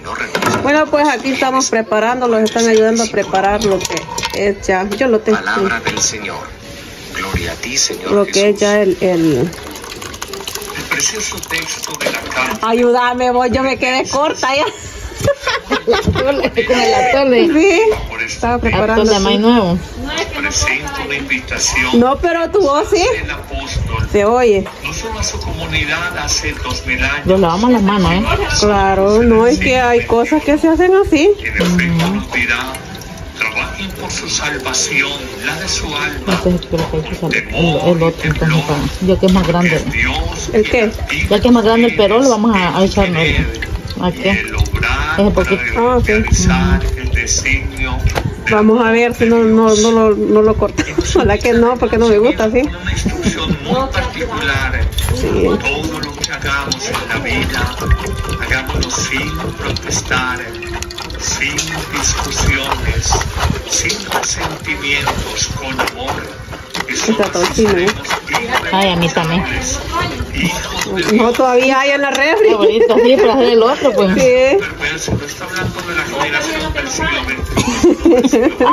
no renuncia. Bueno, pues aquí estamos preparando, los están ayudando a preparar lo que es ya. Yo lo tengo. Palabra del Señor. Gloria a ti, Señor Lo Jesús. que es ya el precioso texto de la carta. Ayúdame vos, yo me quedé corta ya. La atole, con el atole. Sí, estaba preparando. Atole más nuevo. Presento una invitación. No, pero tu voz sí del apóstol. se oye. No solo a su comunidad hace 2000 años. Nos lavamos las manos, ¿eh? Claro, no es que hay cosas que se hacen así. En efecto nos dirá, trabajen por su salvación, la de su alma. Entonces creo que hay que salir el otro, entonces, ya que es más grande. ¿El qué? Ya que es más grande el perol, lo vamos a echarnos. ¿A qué? El obrar Es un poquito. para Ah, ok. realizar el designio. Vamos a ver si no lo cortamos. Ojalá que no, porque no me gusta así. Una instrucción muy particular. Todo lo que hagamos en la vida, hagámoslo sin protestar, sin discusiones, sin resentimientos, con amor. Está tocino, ¿eh? Ay, a mí también. No, todavía hay en la refri. Ahorita sí, para hacer el otro, pues. Sí. Pero se no está hablando de la generación del siglo XX.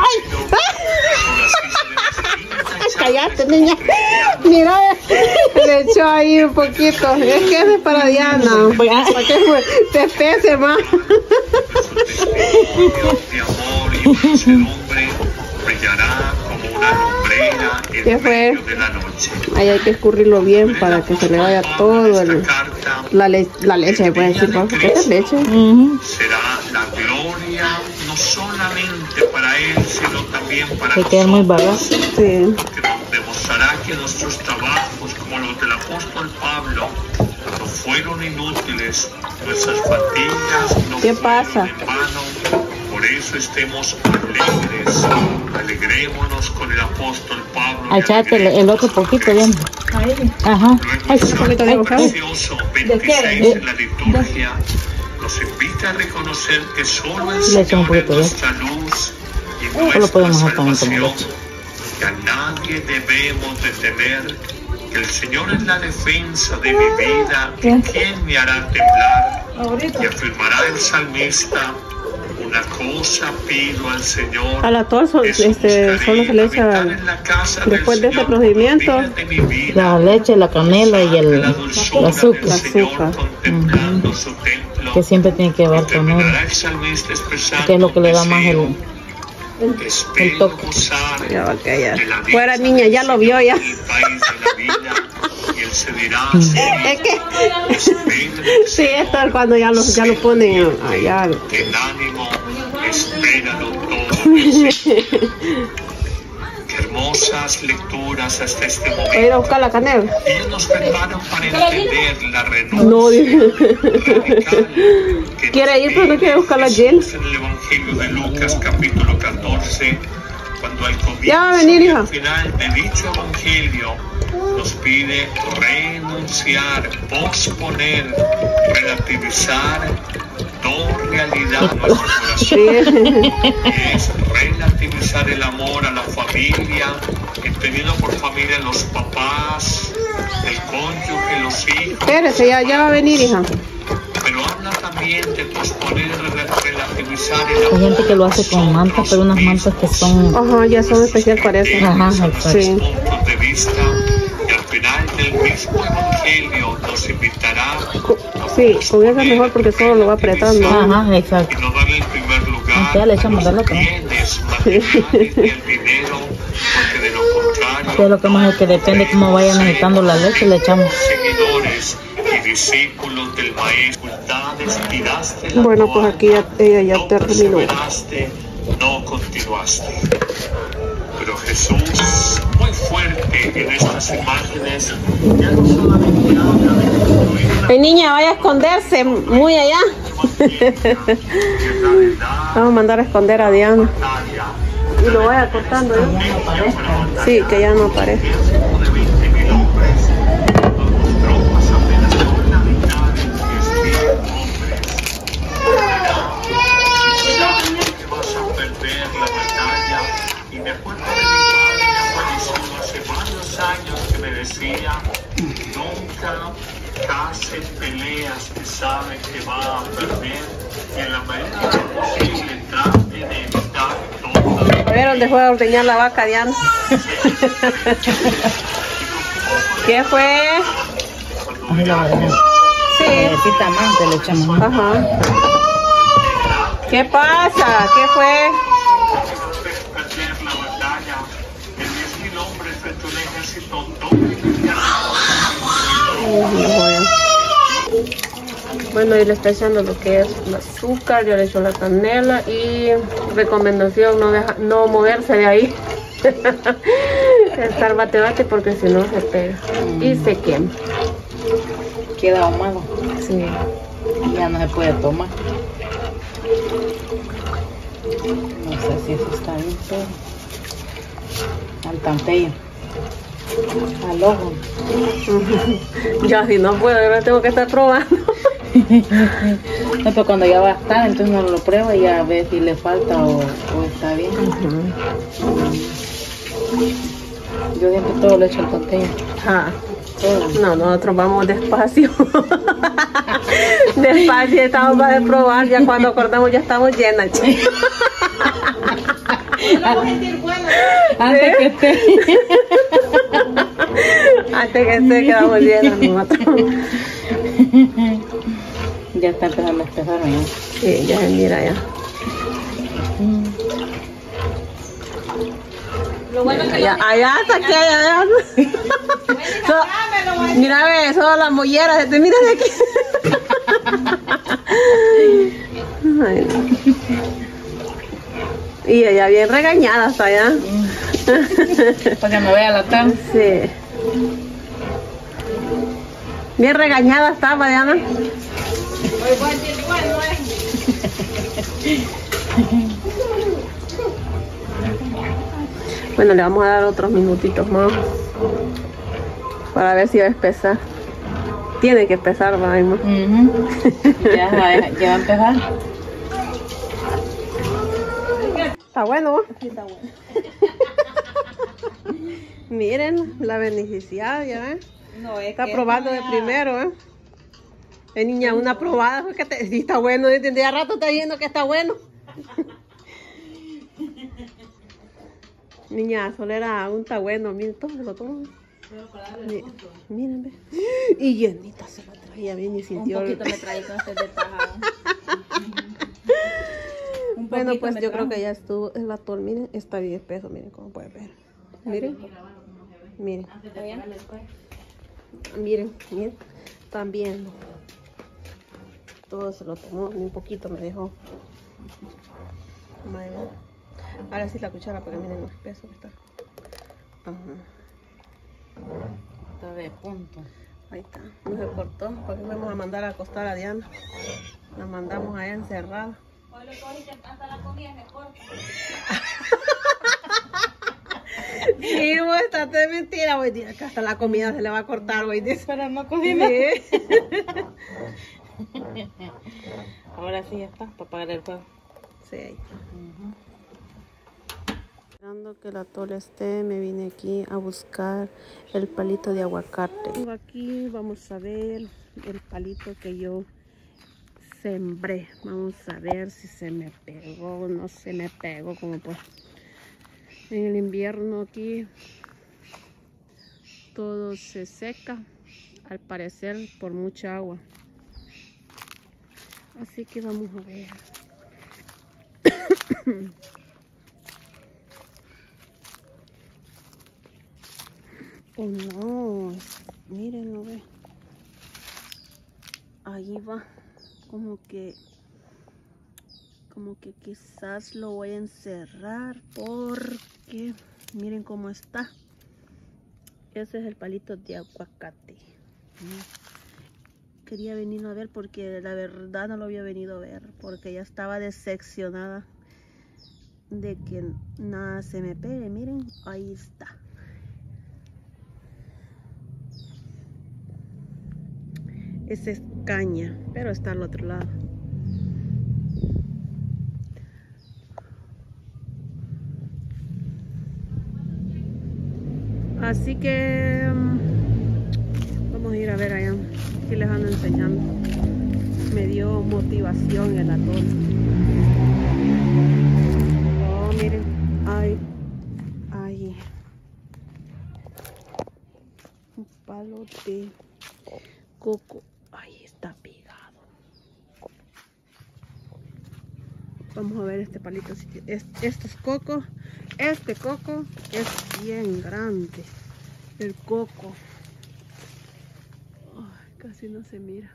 Cállate, niña. Mira, le echó ahí un poquito. Es que ese es para Diana. Para que se espese más. De amor y mansedumbre brillará como una lumbrera en ¿Qué fue? medio de la noche. Ahí hay que escurrirlo bien para que se le vaya todo la leche, se puede decir, ¿no? ¿Qué es leche? Será la gloria no solamente para él, sino también para Se queda muy vaga. nosotros, Sí. que nos demostrará que nuestros trabajos, como los del apóstol Pablo, no fueron inútiles, nuestras fatigas no ¿Qué fueron pasa? en vano. Por eso estemos alegres, alegrémonos con el apóstol Pablo. Echate el otro poquito, bien. Ajá. Luego el poquito de Salmo bocado. precioso 26 en la liturgia nos invita a reconocer que solo el Le echo un Señor es poquito de nuestra luz y lo nuestra podemos dejar también como salvación, leche. que a nadie debemos de temer, que el Señor es la defensa de mi vida, y quién me hará temblar, y afirmará el salmista, una cosa pido al Señor, A la tos, solo se le echa después de ese procedimiento La leche, la canela y el azúcar. contemplando su templo, Que siempre tiene que llevar canela. terminará el salmista expresando Que es lo que le da más el espero toque. gozar Ya va a callar. de la Fuera, dicha niña, ya lo vio ya. del país de la vida, y él se dirá Es que sí, esto es cuando ya lo ponen allá. en ánimo, espéralo todo del Señor. Qué hermosas lecturas hasta este Voy a ir a momento. buscar la canela. Ellos nos preparan para entender la renuncia No, radical que quiere ir, pero no quiere buscar la Jesús Jill. en el Evangelio de Lucas capítulo 14, cuando al comienzo Ya va a venir, y hija. al final de dicho Evangelio nos pide renunciar, posponer, relativizar, no realidad nuestro corazón. Sí. Que es relativizar el amor a la familia, entendiendo por familia los papás, el cónyuge, los hijos. Espérese, ya va a venir, hija. Pero habla también de posponer y relativizar el amor. Hay gente que lo hace con mantas, pero unas mantas que son... Ajá, ya son especial para eso. Ajá, exacto. Sí. Puntos de vista, y al final del mismo evangelio nos invitará Sí, con esa es mejor porque solo lo va apretando. Ajá, exacto. y nos dan el primer lugar Ya le echamos de loco. bienes materiales y el dinero, porque de lo contrario Que es lo que más es que depende cómo vaya necesitando la leche, le echamos. seguidores y discípulos del maestro, tiraste la Bueno, pues toalla, aquí ella ya no terminó. perseveraste, no continuaste. Pero Jesús, muy fuerte en estas imágenes, ya no solamente habla de construir una Niña, vaya a esconderse muy allá. Vamos a mandar a esconder a Diana. batalla. Y lo vaya cortando, ¿eh? Sí, que ya no aparezca. Ejército de 20.000 hombres, con tropas apenas por la mitad de 10.000 hombres. Que vas a perder la batalla. Y me acuerdo de mi padre que falleció hace varios años, que me decía: nunca case peleas que sabe que va a perder, y en la donde fue a ordeñar la vaca, Diana. ¿Qué fue? Sí. Le echamos. Ajá. ¿Qué pasa? ¿Qué fue? Bueno, y le está echando lo que es el azúcar, yo le echo la canela y recomendación no moverse de ahí. Estar bate porque si no se pega y se quema. Queda ahumado. Sí. Ya no se puede tomar. No sé si eso está bien, pero al tantello, al ojo. Ya si no puedo, yo tengo que estar probando. No, pero cuando ya va a estar, entonces uno lo prueba y ya ve si le falta o está bien. Yo siempre todo lo echo al tantello. No, nosotros vamos despacio. Despacio, estamos para probar. Ya cuando acordamos ya estamos llenas. Antes que esté. Antes que esté quedamos llenas nosotros. Ya está empezando a empezar, ¿no? Sí, ya se mira ya. Lo bueno que allá saqué, allá. Mira, ve, solo las molleras. Mira de aquí. Ay, no. Y ella bien regañada hasta allá. Para que me vea la tarde. Sí. Bien regañada está, Mariana. Bueno, le vamos a dar otros minutitos más para ver si va a empezar. Tiene que empezar, va, Emma. Ya va a empezar. Está bueno. Sí, está bueno. Miren, la beneficiaria, ¿eh? no, es está que probando de primero, ¿eh? Niña, una probada, porque sí está bueno. Desde hace rato está diciendo que está bueno. Niña, solo era un está bueno. Miren, todo se lo tomo. Miren, ve. Y llenita se lo traía bien y sintió. Un poquito me traí con este detajado. Bueno, pues yo creo que ya estuvo el atol. Miren, está bien espeso. Miren cómo pueden ver. Miren. Miren. Miren, miren. También. Todo se lo tomó. Un poquito me dejó. Ahora sí la cuchara porque miren lo espeso que está. Está de punto. Ahí está. No se cortó porque vamos a mandar a acostar a Diana. La mandamos allá encerrada. Hoy lo cogiste hasta la comida me corta. Sí, güey, está de mentira, güey. Que hasta la comida se le va a cortar, güey. Pero no cocina. Sí. Ahora sí ya está, para apagar el fuego. Sí, ahí está. Esperando que el atole esté, me vine aquí a buscar el palito de aguacate. Aquí vamos a ver el palito que yo sembré. Vamos a ver si se me pegó o no se me pegó, como pues en el invierno aquí todo se seca, al parecer por mucha agua. Así que vamos a ver. Oh no, mírenlo, ve. Ahí va, como que quizás lo voy a encerrar porque miren cómo está. Ese es el palito de aguacate. Quería venir a ver porque la verdad no lo había venido a ver porque ya estaba decepcionada de que nada se me pegue. Miren, ahí está. Esa es caña, pero está al otro lado. Así que vamos a ir a ver allá. Aquí les ando enseñando. Me dio motivación el atol. Oh, miren. Ay. palito de coco. Ahí está pegado. Vamos a ver este palito. Este es coco. Este coco es bien grande. El coco. Ay, casi no se mira.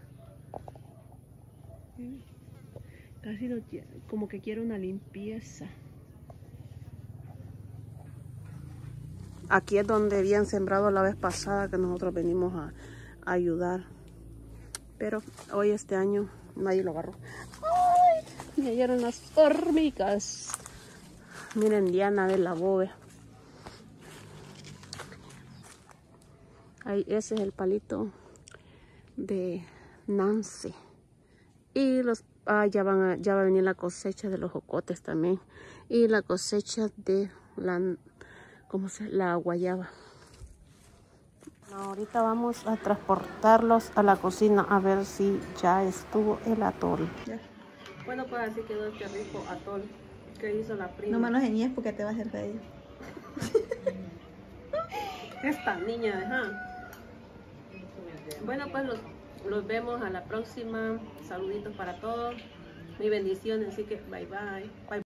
Casi no, como que quiere una limpieza. Aquí es donde habían sembrado la vez pasada que nosotros venimos a ayudar. Pero hoy este año nadie lo agarró. ¡Ay! Me dieron las hormigas. Miren, Diana de la bobe. Ahí, ese es el palito de Nancy. Y los ya va a venir la cosecha de los jocotes también. Y la cosecha de la guayaba. Ahorita vamos a transportarlos a la cocina a ver si ya estuvo el atol. Ya. Bueno, pues así quedó este rico atol que hizo la prima. No me lo enseñes porque te va a hacer reír. Esta niña, ajá. Bueno, pues los vemos a la próxima. Saluditos para todos. Mi bendición, así que bye bye. Bye.